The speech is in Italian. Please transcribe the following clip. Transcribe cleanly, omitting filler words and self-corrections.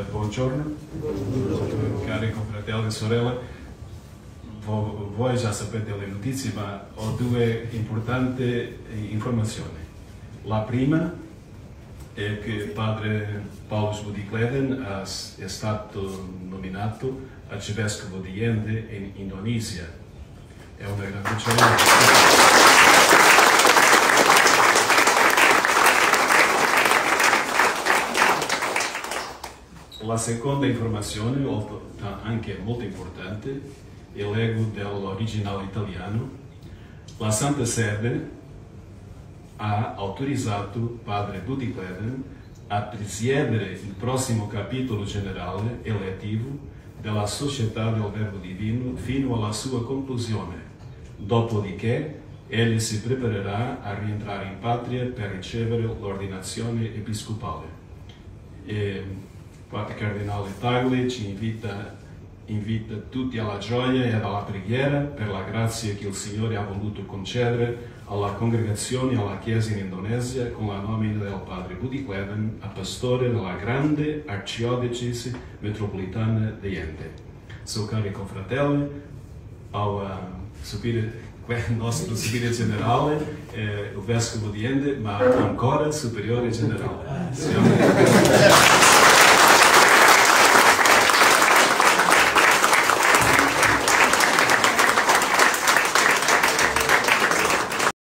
Buongiorno, cari confratelli e sorelle. Voi già sapete le notizie, ma ho due importanti informazioni. La prima è che padre Paulus Budikleden è stato nominato arcivescovo di Ende in Indonesia. È una grande gioia. La seconda informazione, anche molto importante, è leggo dell'originale italiano. La Santa Sede ha autorizzato padre Budikleden a presiedere il prossimo capitolo generale elettivo della Società del Verbo Divino fino alla sua conclusione. Dopodiché, egli si preparerà a rientrare in patria per ricevere l'ordinazione episcopale. Padre Cardinale Tagle ci invita tutti alla gioia e alla preghiera per la grazia che il Signore ha voluto concedere alla congregazione e alla Chiesa in Indonesia con la nomina del Padre Budikleden a pastore della grande arcidiocesi metropolitana di Ende. So, cari confratelli, il nostro superiore generale è il vescovo di Ende, ma ancora superiore generale.